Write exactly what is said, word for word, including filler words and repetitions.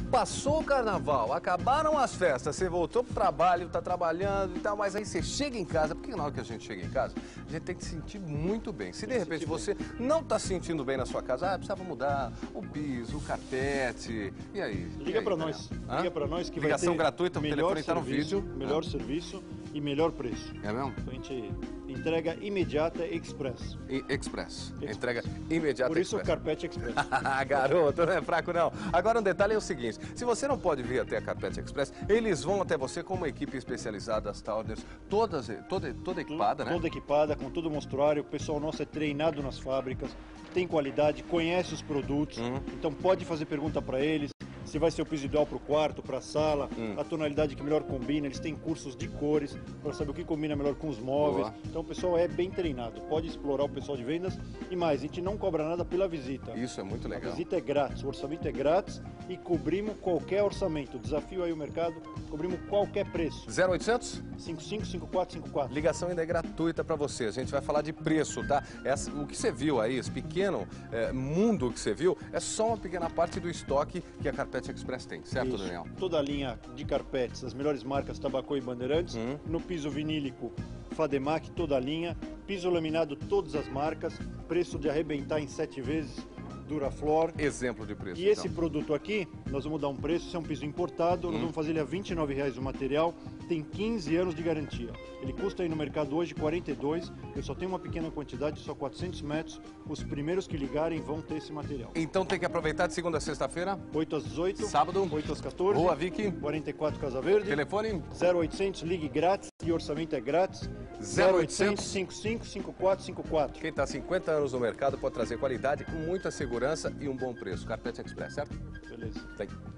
Passou o carnaval, acabaram as festas, você voltou pro trabalho, tá trabalhando e tal, mas aí você chega em casa, porque na hora que a gente chega em casa, a gente tem que se sentir muito bem. Se de repente você não tá se sentindo bem na sua casa, ah, precisava mudar o piso, o carpete, e aí? Liga para nós, Hã? liga para nós que Ligação vai ter gratuita, o melhor telefone tá no serviço, vídeo. melhor Ah. serviço e melhor preço. É mesmo? Então a gente entrega imediata Express. E Express. Express. Entrega imediata Por isso o Express. Carpete Express. Garoto, não é fraco não. Agora um detalhe é o seguinte, se você não pode vir até a Carpete Express, eles vão até você com uma equipe especializada, as Towers, todas, toda, toda equipada, né? Toda equipada, com todo o mostruário. O pessoal nosso é treinado nas fábricas, tem qualidade, conhece os produtos. Uhum. Então pode fazer pergunta para eles. Se vai ser o piso ideal para o quarto, para a sala, hum. a tonalidade que melhor combina. Eles têm cursos de cores para saber o que combina melhor com os móveis. Boa. Então o pessoal é bem treinado. Pode explorar o pessoal de vendas. E mais, a gente não cobra nada pela visita. Isso é muito legal. A visita é grátis, o orçamento é grátis e cobrimos qualquer orçamento. Desafio aí o mercado, cobrimos qualquer preço. zero oitocentos? cinco cinco cinco quatro cinco quatro. Ligação ainda é gratuita para você. A gente vai falar de preço, tá? Essa, o que você viu aí, esse pequeno é, mundo que você viu, é só uma pequena parte do estoque que a Carpete Express tem, certo, Isso. Daniel? Toda a linha de carpetes, as melhores marcas Tabacô e Bandeirantes. Hum. No piso vinílico, Fademac, toda a linha. Piso laminado, todas as marcas. Preço de arrebentar em sete vezes, Duraflor. Exemplo de preço. E então. esse produto aqui, nós vamos dar um preço, esse é um piso importado, Hum. nós vamos fazer ele a vinte e nove reais o material, tem quinze anos de garantia. Ele custa aí no mercado hoje quarenta e dois, eu só tenho uma pequena quantidade, só quatrocentos metros, os primeiros que ligarem vão ter esse material. Então tem que aproveitar de segunda a sexta-feira, oito às dezoito, sábado, oito às quatorze, Rua Vicky, quarenta e quatro Casa Verde, telefone zero oitocentos, ligue grátis e orçamento é grátis, zero oitocentos, cinquenta e cinco, cinquenta e quatro cinquenta e quatro. Quem está há cinquenta anos no mercado pode trazer qualidade, muita segurança e um bom preço. Carpete Express, certo? Beleza. Tem.